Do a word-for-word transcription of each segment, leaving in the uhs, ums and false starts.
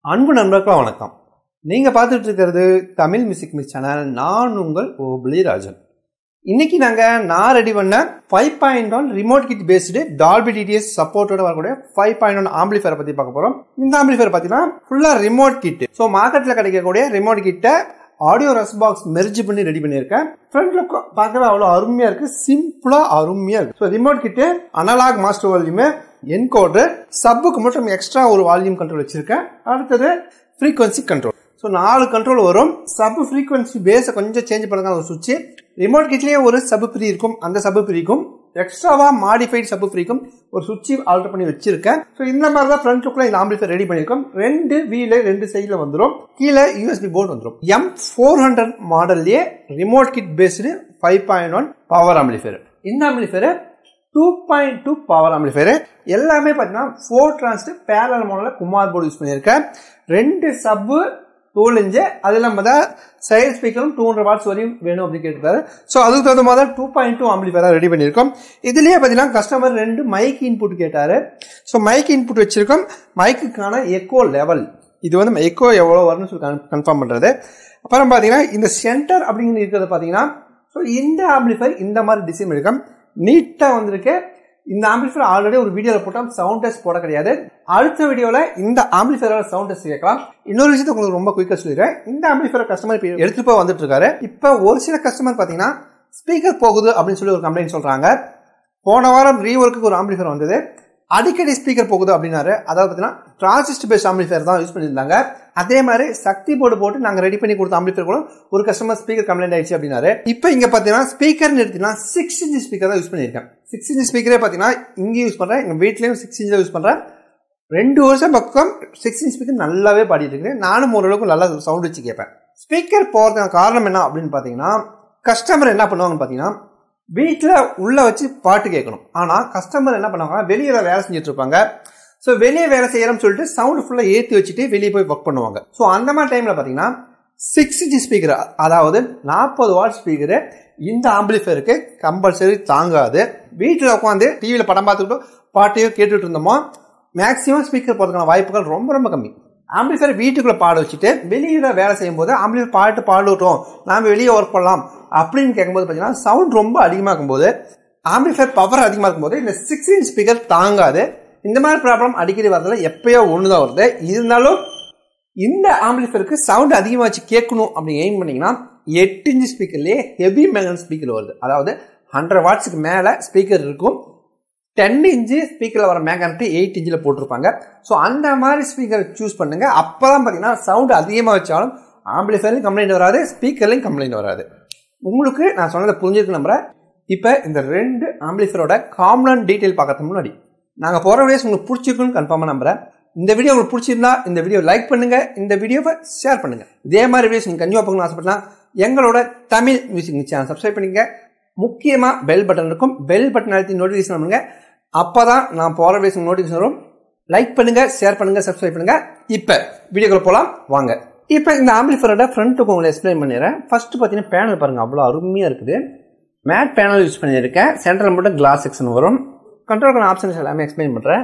அன்பு நண்பர்களே வணக்கம். நீங்க பார்த்துட்டு இருக்கிறது தமிழ் மியூசிக் மிஸ் சேனல். நான் உங்கள் ஓபிளி ராஜன். இன்னைக்கு நாங்க நான் ரெடி பண்ண five point one remote kit based Dolby DTS சப்போர்ட்டோட வரக்கூடிய ஃபைவ் பாயிண்ட் ஒன் ஆம்பிளிஃபயர் பத்தி பார்க்க போறோம். இந்த ஆம்பிளிஃபயர் பாத்தீங்கன்னா ஃபுல்லா ரிமோட் கிட். ஸோ மார்க்கெட்ல கிடைக்கக்கூடிய ரிமோட் கிட்ட ஆடியோ ரஸ் பாக்ஸ் மெர்ஜ் பண்ணி ரெடி பண்ணியிருக்கேன். ஃப்ரண்ட் லுக் பார்க்கவே அவ்வளோ அருமையா இருக்கு, சிம்பிளா அருமையா இருக்கு. So remote kit analog master volume, encoder, சப்புக்கு மட்டும் எக்ஸ்ட்ரா ஒரு வால்யூம் கண்ட்ரோல் வச்சிருக்கேன். அடுத்தது ஃப்ரீக்வன்சி கண்ட்ரோல். ஸோ நாலு கண்ட்ரோல் வரும். சப் ஃப்ரீக்வன்சி பேஸை கொஞ்சம் சேஞ்ச் பண்ணுங்க ஒரு சுவிட்ச். ரிமோட் கிட்லயே ஒரு சப் ஃப்ரீ இருக்கும், அந்த சப் ஃப்ரீக்கும் எக்ஸ்ட்ராவா மாடிஃபைட் சப் ஃப்ரீக்கும் ஒரு சுவிட்ச் ஆல்டர் பண்ணி வச்சிருக்கேன். ஸோ இந்த மாதிரி தான் ஃப்ரண்ட் லுக்ல இந்த ஆம்பிளிஃபயர் ரெடி பண்ணிருக்கோம். ரெண்டு வீல ரெண்டு சைட்ல வந்துடும், கீழே யூஎஸ்பி போர்டு வந்துடும். எம் ஃபோர் ஹண்ட்ரட் மாடல்லே remote kit based five point one power amplifier. இந்த amplifier two point two power amplifier. எல்லாமே பார்த்தீங்கன்னா ஃபோர் டிரான்ஸ்ட் பேரலல் மாடலில் குமார் போர்டு யூஸ் பண்ணியிருக்கேன். ரெண்டு சப்பு டூல் இன்ச்சு, அது இல்லாமல் தான் சைடு ஸ்பீக்கரும் டூ ஹண்ட்ரட் வாட்ஸ் வரையும் வேணும் அப்படின்னு கேட்டுருக்காரு. ஸோ அதுக்கு தகுந்த மாதிரி டூ பாயிண்ட் டூ ஆம்பிளிஃபயராக ரெடி பண்ணியிருக்கோம். இதுலேயே பார்த்தீங்கன்னா கஸ்டமர் ரெண்டு மைக் இன்புட் கேட்டார். ஸோ மைக் இன்புட் வச்சிருக்கோம். மைக்குக்கான எக்கோ லெவல், இது வந்து எக்கோ எவ்வளோ வரும்னு சொல்லி கன்ஃபார்ம் பண்ணுறது. அப்புறம் பார்த்தீங்கன்னா இந்த சென்டர் அப்படிங்கிறது இருக்கிறது பார்த்தீங்கன்னா, ஸோ இந்த ஆம்பிளிஃபயர் இந்த மாதிரி டிசைன் இருக்கும், நீட்டாக வந்திருக்கு. இந்த ஆம்பிளிஃபயர் ஆல்ரெடி ஒரு வீடியோல போட்டோம், சவுண்ட் டெஸ்ட் போட கிடையாது. அடுத்த வீடியோல இந்த ஆம்பிளிஃபயரோட சவுண்ட் டெஸ்ட் கேட்கலாம். இன்னொரு விஷயத்தை உங்களுக்கு ரொம்ப குயிக்கா சொல்லிடுறேன். இந்த ஆம்பிளிஃபயர் கஸ்டமர் எடுத்துட்டு போய் வந்துட்டு இருக்காரு. இப்ப ஒரு சில கஸ்டமர் பாத்தீங்கன்னா ஸ்பீக்கர் போகுது அப்படின்னு சொல்லி ஒரு கம்ப்ளைண்ட் சொல்றாங்க. போன வாரம் ரீவொர்க்கு ஒரு ஆம்பிளிஃபயர் வந்தது, அடிக்கடி ஸ்பீக்கர் போகுது அப்படின்னாரு. அதாவது பாத்தீங்கன்னா டிரான்சிஸ்டர் பேஸ்ட் ஆம்பிளிஃபயர் தான் யூஸ் பண்ணியிருந்தாங்க. அதே மாதிரி சக்தி போர்டு போட்டு நாங்க ரெடி பண்ணி கொடுத்த ஆம்பிளிஃபயர் கூட ஒரு கஸ்டமர் ஸ்பீக்கர் கம்ப்ளைண்ட் ஆயிடுச்சு அப்படின்னாரு. இப்போ இங்க பாத்தீங்கன்னா ஸ்பீக்கர் எடுத்தீங்கன்னா சிக்ஸ் இன்ச் ஸ்பீக்கர் தான் யூஸ் பண்ணியிருக்கேன். சிக்ஸ் இன்ச் ஸ்பீக்கரே பாத்தீங்கன்னா இங்கே யூஸ் பண்றேன், எங்க வீட்லயும் சிக்ஸ் இன்ச் யூஸ் பண்றேன். ரெண்டு வருஷம் பக்கம் சிக்ஸ் இன்ச் ஸ்பீக்கர் நல்லாவே பாடிட்டு இருக்கேன். நானும் ஓரளவுக்கு நல்லா சவுண்ட் வச்சு கேட்பேன். ஸ்பீக்கர் போறதுக்கான காரணம் என்ன அப்படின்னு பாத்தீங்கன்னா, கஸ்டமர் என்ன பண்ணுவாங்கன்னு பாத்தீங்கன்னா, வீட்டுல உள்ள வச்சு பாட்டு கேட்கணும். ஆனா கஸ்டமர் என்ன பண்ணுவாங்க, வெளியே வேலை செஞ்சுட்டு இருப்பாங்க. ஸோ வெளியே வேலை செய்யறோம்னு சொல்லிட்டு சவுண்ட் ஃபுல்லா ஏற்றி வச்சுட்டு வெளியே போய் ஒர்க் பண்ணுவாங்க. ஸோ அந்த மாதிரி டைம்ல பாத்தீங்கன்னா சிக்ஸ் இன்ச் ஸ்பீக்கர், அதாவது நாற்பது வாட் ஸ்பீக்கர் இந்த ஆம்பிளிஃபயருக்கு கம்பல்சரி தாங்காது. வீட்டில் உட்காந்து டிவியில படம் பார்த்துக்கிட்டு பாட்டையோ கேட்டுட்டு இருந்தோமோ மேக்சிமம் ஸ்பீக்கர் போறதுக்கான வாய்ப்புகள் ரொம்ப ரொம்ப கம்மி. ஆம்பிளிஃபயர் வீட்டுக்குள்ள பாட வச்சுட்டு வெளியில வேலை செய்யும் போது ஆம்பிளிஃபயர் பாட்டு பாடுட்டோம், நாம வெளியே ஒர்க் பண்ணலாம் அப்படின்னு கேட்கும்போது பாத்தீங்கன்னா சவுண்ட் ரொம்ப அதிகமா இருக்கும்போது, ஆம்பிளிஃபயர் பவர் அதிகமா இருக்கும்போது இந்த சிக்ஸ் இன்ச் ஸ்பீக்கர் தாங்காது. இந்த மாதிரி ப்ராப்ளம் அடிக்கடி வரதுல எப்பயோ ஒண்ணுதான் வருது. இருந்தாலும் இந்த ஆம்பிளிஃபயருக்கு சவுண்ட் அதிகமா வச்சு கேட்கணும் அப்படின்னு எய்ம் பண்ணீங்கன்னா எட்டு இன்ச் ஸ்பீக்கர்லயே ஹெவி மேகன் ஸ்பீக்கர் வருது. அதாவது ஹண்ட்ரட் வாட்ஸுக்கு மேல ஸ்பீக்கர் இருக்கும். டென் இன்ச்சு ஸ்பீக்கர்ல வர மேக்னெட் எயிட் இன்ச்சில் போட்டிருப்பாங்க. ஸோ அந்த மாதிரி ஸ்பீக்கர் சூஸ் பண்ணுங்க. அப்பதான் பாத்தீங்கன்னா சவுண்ட் அதிகமா வச்சாலும் ஆம்பிளிஃபயர்லையும் கம்ப்ளைண்ட் வராது, ஸ்பீக்கர்லையும் கம்ப்ளைண்ட் வராது. உங்களுக்கு நான் சொன்னதை புரிஞ்சிருக்கு நம்புறேன். இப்ப இந்த ரெண்டு ஆம்பிளிஃபயரோட காமன் டீடைல் பார்க்கறதுக்கு முன்னாடி நாங்க போற வீடியோஸ் உங்களுக்கு பிடிச்சிருக்குன்னு கன்ஃபார்மா நம்புறேன். இந்த வீடியோ உங்களுக்கு பிடிச்சிருந்தா இந்த வீடியோ லைக் பண்ணுங்க, இந்த வீடியோவை ஷேர் பண்ணுங்க. இதே மாதிரி வீடியோஸ் நீங்க கண்டிப்பா பார்க்கணும்னு ஆசைப்பட்டா எங்களோட தமிழ் மியூசிக் சேனல் சப்ஸ்கிரைப் பண்ணிக்க. முக்கியமா பெல் பட்டன் இருக்கும், பெல் பட்டன் அழுத்தி நோட்டிஃபிகேஷன் பண்ணுங்க. அப்பதான் நான் போற வீடியோஸ் நோட்டிஃபிகேஷன் வரும். லைக் பண்ணுங்க, ஷேர் பண்ணுங்க, சப்ஸ்கிரைப் பண்ணுங்க. இப்ப வீடியோக்குள்ள போலாம் வாங்க. இப்ப இந்த ஆம்பிளிஃபயரோட ஃப்ரண்ட்டுக்கு உங்களை எக்ஸ்பிளைன் பண்ணிடுறேன். ஃபர்ஸ்ட் பாத்தீங்கன்னா பேனல் பாருங்க, அவ்வளவு அருமையா இருக்குது. மேட் பேனல் யூஸ் பண்ணியிருக்கேன். சென்டர்ல மட்டும் கிளாஸ் செக்ஷன் வரும். கண்ட்ரோலுக்கான ஆப்ஷன்ஸ் எல்லாமே எக்ஸ்பிளைன் பண்றேன்.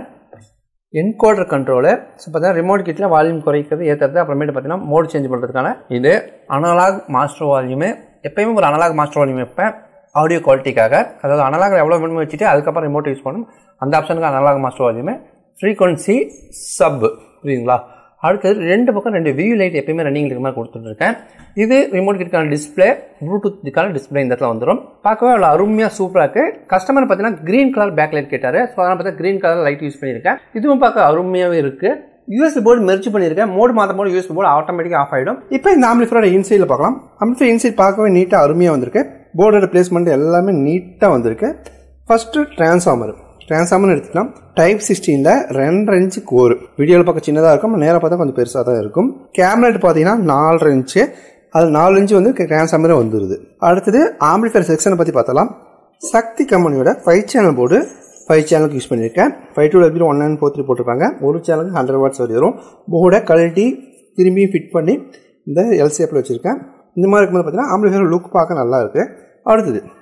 என்கோடர் கண்ட்ரோலு, ஸோ பார்த்தீங்கன்னா ரிமோட் கிட்ல வால்யூம் குறைக்கிறது ஏற்றுறது, அப்புறமேட்டு பார்த்தீங்கன்னா மோட் சேஞ்ச் பண்ணுறதுக்கான இது அனலாக் மாஸ்டர் வால்யூமு. எப்பயுமே ஒரு அனலாக் மாஸ்டர் வால்யூம் வைப்பேன் ஆடியோ குவாலிட்டிக்காக. அதாவது அனலாக் எவ்வளோ வேணுமோ வச்சுட்டு அதுக்கப்புறம் ரிமோட் யூஸ் பண்ணணும். அந்த ஆப்ஷனுக்கு analog master volume, frequency, sub, புரியுதுங்களா. அடுத்தது ரெண்டு பக்கம் ரெண்டு வியூ லைட் எப்பயுமே ரன்னிங் இருக்க மாதிரி கொடுத்துட்டு இருக்கேன். இது ரிமோட் கிட்கான டிஸ்பிளே, ப்ளூடூத்துக்கான டிஸ்பிளே இந்த இடத்துல வந்துடும். பார்க்கவே அவ்வளோ அருமையாக சூப்பராக இருக்கு. கஸ்டமர் பார்த்தீங்கன்னா கிரீன் கலர் பேக் லைட் கேட்டாரு. ஸோ அதனால் பார்த்தா கிரீன் கலர் லைட் யூஸ் பண்ணியிருக்கேன். இதுவும் பார்க்க அருமையாகவே இருக்கு. யூஎஸ்பி போர்டு மெர்ஜ் பண்ணியிருக்கேன். மோடு மாற்றும் போது யூஎஸ்பி போர்டு ஆட்டோமேட்டிக்காக ஆஃப் ஆகிடும். இப்போ இந்த ஆம்பிளிஃபயரோட இன்சைடில் பார்க்கலாம். ஆம்பிளிஃபயர் இன்சைட் பார்க்கவே நீட்டாக அருமையாக வந்திருக்கு. போர்டோட பிளேஸ்மெண்ட் எல்லாமே நீட்டாக வந்திருக்கு. ஃபர்ஸ்ட் டிரான்ஸ்ஃபார்மர் டிரான்ஸ்ஃபார்மர் எடுத்துக்கலாம். டைப் சிக்ஸ்டீன்ல ரெண்டரை இன்ச்சு கோர். வீடியோவில் பார்க்க சின்னதாக இருக்கும், நேராக பார்த்தா கொஞ்சம் பெருசாக தான் இருக்கும். கேமரா பார்த்தீங்கன்னா நாலரை இன்ச்சு, அது நாலு இன்ச்சு வந்து டிரான்ஸ்ஃபார்மரே வந்துருது. அடுத்தது ஆம்பிளிஃபயர் செக்ஷனை பற்றி பார்த்தலாம். சக்தி கம்பெனியோட ஃபைவ் சேனல் போர்டு ஃபைவ் சேனலுக்கு யூஸ் பண்ணியிருக்கேன். Five two W one nine four three போட்டிருப்பாங்க. ஒரு சேனலுக்கு ஹண்ட்ரட் வாட்ஸ் வரை வரும். போர்டை கழட்டி திரும்பியும் ஃபிட் பண்ணி இந்த எல் ஷேப்பில் வச்சிருக்கேன். இந்த மாதிரி இருக்கும்போது பார்த்தீங்கன்னா ஆம்பிளிஃபயர் லுக் பார்க்க நல்லா இருக்கு. அடுத்தது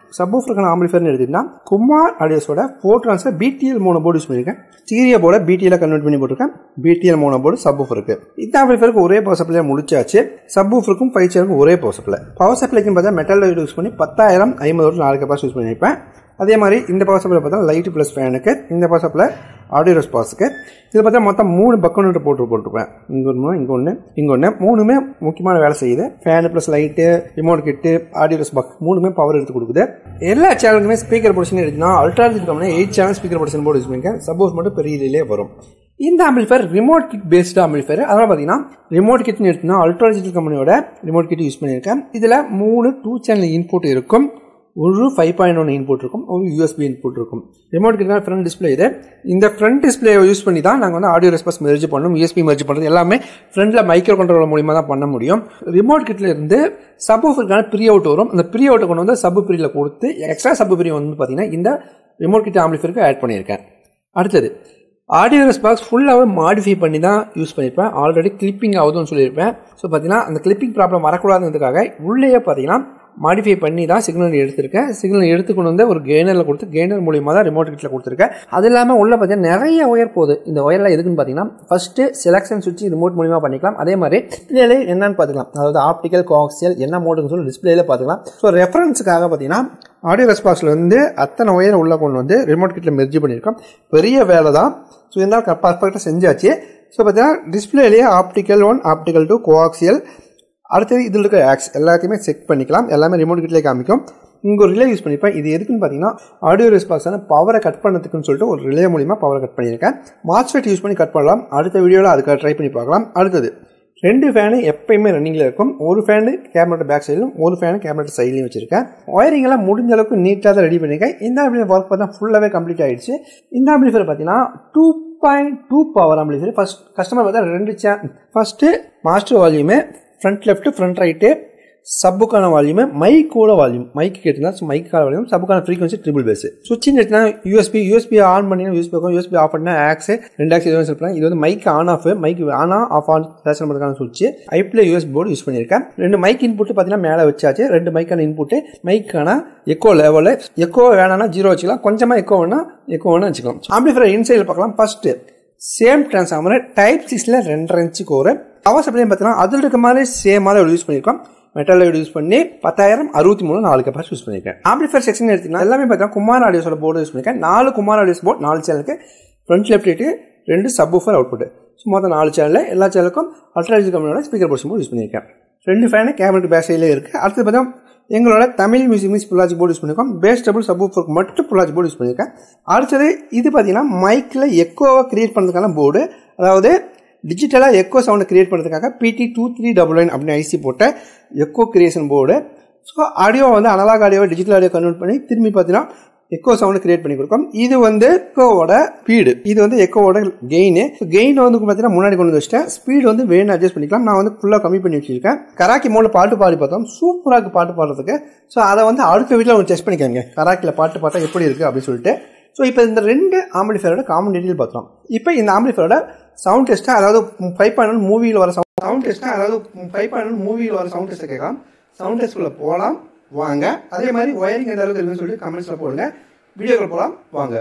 சப்வூஃபருக்கான ஆம்பிளிஃபையர்னு எடுத்தீங்கன்னா குமார் ஆடியோஸோட ஃபோர் ட்ரான்ஸ்ல பிடிஎல் மோனோ போர்டு யூஸ் பண்ணியிருக்கேன். ஸ்டீரியோ போர்டை பிடிஎல் கன்வெர்ட் பண்ணி போட்டிருக்கேன். பிடிஎல் மோனோ போர்டு சப்வூஃபருக்கு. இந்த ஆம்பிளிஃபையருக்கு ஒரே பவர் சப்ளை முடிச்சாச்சு. சப்வூஃபருக்கும் ஃபைவ் சேருக்கும் ஒரே பவர் சப்ளை. பவர் சப்ளைக்கு பார்த்தா மெட்டல் யூஸ் பண்ணி பத்தாயிரம் ஐம்பது நாலு கெப்பாசிட்டி யூஸ் பண்ணியிருப்பேன். அதே மாதிரி இந்த பவர் சப்ளை பார்த்தா லைட் பிளஸ் ஃபேனுக்கு, இந்த பவர் சப்ளை ஆடியோ ரெஸ்பான்ஸுக்கு. இது பார்த்தா மொத்தம் மூணு பக்கோன்னு போட்டு போட்டுருப்பேன். இங்கே ஒன்று இங்கே ஒன்று இங்கே ஒன்று மூணுமே முக்கியமான வேலை செய்யுது. Fan plus light, remote kit, audio response மூணுமே பவர் எடுத்து கொடுக்குது. எல்லா சேனலுக்குமே ஸ்பீக்கர் பொசிஷன் எடுத்துனா அல்ட்ராஜிட் company eight channel speaker position board use பண்ணியிருக்கேன். சப்போஸ் மட்டும் பெரிய இதிலே வரும். இந்த amplifier remote kit based amplifier. அதனால் பார்த்தீங்கன்னா ரிமோட் கிட்னு எடுத்துனா அல்ட்ராஜிட் கம்பெனியோட ரிமோட் கிட் யூஸ் பண்ணியிருக்கேன். இதில் மூணு டூ சேனல் இன்புட் இருக்கும். ஒரு ஃபைவ் பாயிண்ட் ஒன் இன்புட் இருக்கும், ஒரு யூஎஸ்பி இன்புட் இருக்கும். ரிமோட் கிட்னா ஃப்ரண்ட் டிஸ்பிளே இது. இந்த ஃப்ரண்ட் டிஸ்பிளே யூஸ் பண்ணி தான் நாங்கள் வந்து ஆடியோ ரெஸ்பான்ஸ் மெர்ஜ் பண்ணணும், யூஎஸ்பி மெர்ஜ் பண்ணுறது எல்லாமே ஃப்ரண்ட்ல மைக்ரோ கண்ட்ரோலர் மூலியமாக தான் பண்ண முடியும். ரிமோட் கிட்ல இருந்து சப்வூஃபருக்கான ப்ரீ அவுட் வரும். அந்த ப்ரீ அவுட்டை கொண்டு வந்து சப் ப்ரீல கொடுத்து எக்ஸ்ட்ரா சப் ப்ரீ வந்து பார்த்தீங்கன்னா இந்த ரிமோட் கிட் ஆம்பிளிஃபையருக்கு ஆட் பண்ணியிருக்கேன். அடுத்தது ஆடியோ ரெஸ்பான்ஸ் ஃபுல்லாகவே மாடிஃபை பண்ணி தான் யூஸ் பண்ணியிருப்பேன். ஆல்ரெடி கிளிப்பிங் ஆகுதுன்னு சொல்லியிருப்பேன். ஸோ பார்த்தீங்கன்னா அந்த கிளிப்பிங் ப்ராப்ளம் வரக்கூடாதுன்றதுக்காக உள்ளேயே பார்த்தீங்கன்னா மாடிஃபை பண்ணி தான் சிக்னல் எடுத்திருக்கேன். சிக்னல் எடுத்துக்கொண்டு வந்து ஒரு கெய்னரில் கொடுத்து கெய்னர் மூலியமாக தான் ரிமோட் கிட்டில் கொடுத்துருக்கேன். அது இல்லாமல் உள்ள பார்த்தீங்கன்னா நிறைய ஒயர் போகுது. இந்த ஒயர்லாம் எதுக்குன்னு பார்த்தீங்கன்னா ஃபர்ஸ்ட் செலக்ஷன் சுவிட்ச் ரிமோட் மூலியமாக பண்ணிக்கலாம். அதே மாதிரி டிஸ்பிளேல என்னன்னு பார்த்துக்கலாம், அதாவது ஆப்டிக்கல், கோஆக்சியல் என்ன மோடுன்னு சொல்லி டிஸ்பிளேல பார்த்துக்கலாம். ஸோ ரெஃபரன்ஸுக்காக பார்த்தீங்கன்னா ஆடியோ ரெஸ்பான்ஸ்ல வந்து அத்தனை ஒயர் உள்ள கொண்டு வந்து ரிமோட் கிட்டில் மெர்ஜ் பண்ணியிருக்கோம். பெரிய வேலை தான். ஸோ இருந்தாலும் பர்ஃபெக்டாக செஞ்சாச்சு. ஸோ பார்த்தீங்கன்னா டிஸ்பிளேலேயே optical one, optical two, coaxial, அடுத்தது இதில் இருக்க ஆக்ஸ் எல்லாத்தையுமே செக் பண்ணிக்கலாம். எல்லாமே ரிமோட் கிட்லேயே காமிக்கும். இங்கே ஒரு ரிலே யூஸ் பண்ணிப்பேன். இது எதுக்குன்னு பார்த்தீங்கன்னா ஆடியோ ரெஸ்பான்ஸான பவரை கட் பண்ணதுக்குன்னு சொல்லிட்டு ஒரு ரிலே மூலியமாக பவரை கட் பண்ணியிருக்கேன். மாஸ்ஃபெட் யூஸ் பண்ணி கட் பண்ணலாம். அடுத்த வீடியோவில் அதுக்காக ட்ரை பண்ணி பார்க்கலாம். அடுத்தது ரெண்டு ஃபேனு எப்பயுமே ரன்னிங்கில் இருக்கும். ஒரு ஃபேனு கேமரா பேக் சைடிலும், ஒரு ஃபேனு கேமரா சைட்லையும் வச்சிருக்கேன். ஒயரிங் எல்லாம் முடிஞ்ச அளவுக்கு நீட்டாக தான் ரெடி பண்ணியிருக்கேன். இந்த ஆம்பிளிஃபையர் ஒர்க் பார்த்தா ஃபுல்லாகவே கம்ப்ளீட் ஆயிடுச்சு. இந்த ஆம்பிளிஃபையர் பார்த்தீங்கன்னா two point two power amplifier. First customer பார்த்தா ரெண்டு say first master volume, front left, front right, சப்புக்கான வால்யூமு, மைக்கோட வால்யூம், மைக் கேட்டுனா மைக்கான வால்யூம், சப்புக்கான ஃப்ரீக்வன்சி ட்ரிபிள் பேஸ். சுவிட்சிங் எடுத்துனா யூஎஸ்பி யூஎஸ்பி ஆன் பண்ணி யூஎஸ்பி இருக்கும், யூஎஸ்பி ஆஃப் பண்ணா ஆக்ஸ் ரெண்டு ஆக்ஸ் எதுவும் சொல்லலாம். இது வந்து mic on off, mic on off on பேச பண்ணுறதுக்கான சுவிட்ச். ஐப்ல யூஎஸ்பி போர்டு யூஸ் பண்ணியிருக்கேன். ரெண்டு மைக் இன்புட் பார்த்தீங்கன்னா மேலே வச்சாச்சு. ரெண்டு மைக்கான இன்புட்டு, மைக்கான எக்கோ லெவலு, எக்கோ வேணாம்னா ஜீரோ வச்சுக்கலாம், கொஞ்சமாக எக்கோ வேணா எக்கோ வேணா வச்சுக்கலாம். ஆம்பிளிஃபையர் இன்சைடில் பார்க்கலாம். ஃபர்ஸ்ட் சேம் டிரான்ஸ்ஃபார்மர் டைப் சிக்ஸ்ல ரெண்டரை இன்ச்சு கோர். பவர் சப்ளை பார்த்தீங்கன்னா அதில் இருக்க மாதிரி சேம் மாதிரி யூஸ் பண்ணியிருக்கோம். மெட்டல் யூஸ் பண்ணி பத்தாயிரம் அறுபத்தி மூணு நாலு கெப்பாசிட்டி யூஸ் பண்ணியிருக்கேன். ஆம்பிளிஃபையர் செக்ஷன் எடுத்தீங்கன்னா எல்லாமே பார்த்தீங்கன்னா குமார் ஆடியோஸோட போர்டு யூஸ் பண்ணியிருக்கேன். நாலு குமார் ஆடியோஸ் போர்டு, நாலு சேனலுக்கு ஃப்ரண்ட் லெஃப்ட் ரைட்டு, ரெண்டு சப்வூஃபர் அவுட்புட். ஸோ மொத்தம் நாலு சேனல். எல்லா சேனலுக்கும் அல்ட்ராஜிட் கம்பெனியோட ஸ்பீக்கர் பொசிஷன் போர்டு யூஸ் பண்ணியிருக்கேன். ரெண்டு ஃபேனு கேபினட் பேக் சைடில் இருக்குது. அடுத்து பார்த்தா எங்களோட தமிழ் மியூசிக் மிக்ஸ் புல்லாஜி போர்டு யூஸ் பண்ணியிருக்கோம். பேஸ் டபுள் சப்வூஃபருக்கு மட்டும் புல்லாஜி போர்டு யூஸ் பண்ணியிருக்கேன். அடுத்தது இது பார்த்தீங்கன்னா மைக்கில் எக்கோவை கிரியேட் பண்ணுறதுக்கான போர்டு, அதாவது டிஜிட்டலாக எக்கோ சவுண்டை கிரியேட் பண்ணுறதுக்காக PT two three double nine அப்படின்னு ஐசி போட்ட echo creation board. So audio வந்து அனலாக் ஆடியோவை டிஜிட்டல் ஆடியோ கன்வெர்ட் பண்ணி திரும்பி பார்த்தீங்கன்னா எக்கோ சவுண்ட் கிரியேட் பண்ணி கொடுக்கும். இது வந்து எக்கோவோட ஸ்பீடு, இது வந்து எக்கோவோட கெயின். கெயின் வந்து பார்த்தீங்கன்னா முன்னாடி கொண்டு வந்து வச்சிட்டேன். ஸ்பீடு வந்து வேணும் அட்ஜஸ்ட் பண்ணிக்கலாம். நான் வந்து ஃபுல்லாக கம்மி பண்ணி வச்சிருக்கேன். கராக்கி மோட்ல பாட்டு பாடி பார்த்தோம், சூப்பராக பாட்டு பாடுறதுக்கு. ஸோ அதை வந்து அடுத்த வீட்டில் அவங்க டெஸ்ட் பண்ணிக்காங்க, கராக்கியில் பாட்டு பாட்டா எப்படி இருக்கு அப்படின்னு சொல்லிட்டு. ஸோ இப்போ இந்த ரெண்டு ஆம்பிளிஃபையரோட காமன் டீட்டெயில் பார்த்தோம். இப்போ இந்த ஆம்பிளிஃபையரோட சவுண்ட் டெஸ்ட்டா, அதாவது ஃபைவ் பாயிண்ட் மூவியில் வர சவுண்ட் டெஸ்ட்டா, அதாவது ஃபைவ் பாயிண்ட் மூவியில் வர சவுண்ட் டெஸ்ட்டை கேட்கலாம். சவுண்ட் டெஸ்ட்குள்ள போகலாம் வாங்க. அதே மாதிரி ஒயரிங் எந்த அளவுக்கு இருக்குன்னு சொல்லிட்டு கமெண்ட்ஸ்ல போடுங்க. வீடியோக்குள்ள போகலாம் வாங்க.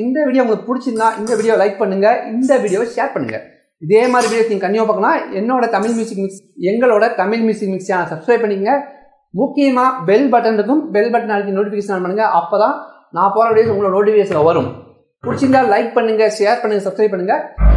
இந்த வீடியோ உங்களுக்கு பிடிச்சிருந்தா இந்த வீடியோ லைக் பண்ணுங்க, இந்த வீடியோ ஷேர் பண்ணுங்க. இதே மாதிரி வீடியோ நீங்க கண்டிப்பா பார்க்கலாம். என்னோட தமிழ் மியூசிக் மிக்ஸ் எங்களோட Tamil music mix channel subscribe பண்ணிக்கங்க. முக்கியமா பெல் பட்டன் இருக்கும், பெல் பட்டன் அழுத்தி நோட்டிபிகேஷன் ஆன் பண்ணுங்க. அப்பதான் நான் போற வீடியோஸ் உங்களோட நோட்டிபிகேஷன் வரும். பிடிச்சிருந்தா லைக் பண்ணுங்க, ஷேர் பண்ணுங்க, சப்ஸ்கிரைப் பண்ணுங்க.